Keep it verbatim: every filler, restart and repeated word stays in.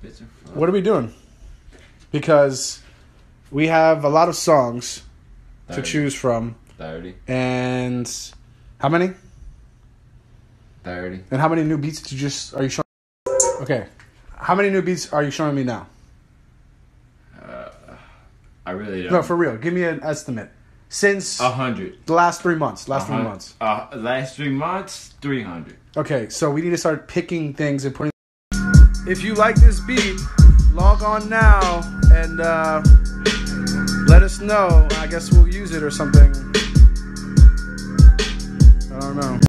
What are we doing? Because we have a lot of songs thirty to choose from. thirty. And how many? thirty. And how many new beats did you just are you showing? Okay. How many new beats are you showing me now? Uh, I really don't. No, for real. Give me an estimate. Since A hundred. The last three months. Last three months. Uh, last three months, three hundred. Okay, so we need to start picking things and putting. If you like this beat, log on now and uh, let us know. I guess we'll use it or something. I don't know.